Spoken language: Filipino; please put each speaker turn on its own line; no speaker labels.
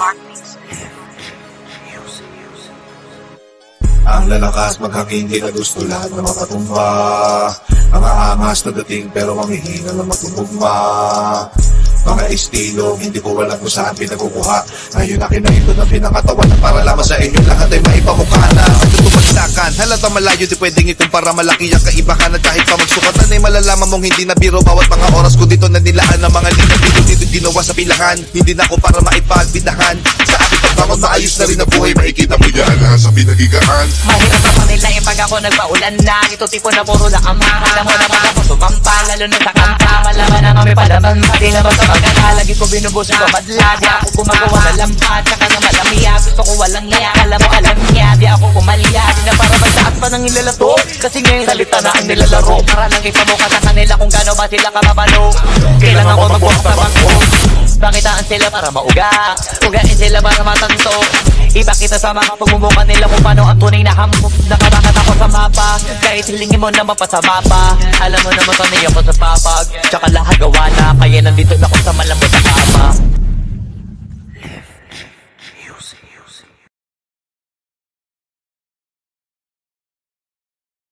Ang lalakas maghangin, di na gusto lahat na mapatumba. Ang aangas na dating pero mamihina na matutugma. Mga estilo, hindi ko alam kung saan pinagkukuha. Ngayon akin na ito na pinakatawan para lamang sa inyo lahat ay maipamukha na. Bagsakan, halatang malayo di pwedeng ikumpara. Malaki ang kaibahan at kahit pa magsukatan ay malalaman mong hindi na biro. Bawat mga oras ko dito na nilaan ng mga linya dito ginawa sa pilahan. Hindi na ako para maipagbidahan. Sa aking pagbangon maayos na rin ang buhay. Makikita mo yan sa pinagigaan.
Mahirap na nila yung pag ako nagpaulan na. Ito tipo na puro na ama. Alam mo naman ako sumampa, lalo na sa kanta. Malaman na kami palaban, pati na ba sa maganda. Lagi ko binubusin ko madla. Di ako gumagawa na lampat, saka na malamiya. Gusto ko walang niya, alam mo alam niya. Di ako pumalya, di na para magtaas pa ng ilalato. Kasi ngayon salita na ang nilalaro. Para lang ipamuka sa kanila kung gano'n ba sila kababalo. Kailangan ko magbukas sa bangko. Bakitaan sila para mauga, ugain sila para matanto. Ipakita sa mga pagmumukan nila kung paano ang tunay na hamok. Nakarakat ako sa mapa, kahit hilingin mo naman pa sa mapa. Alam mo naman sanay ako sa papag, tsaka lahat gawa na. Kaya nandito na ako sa malamang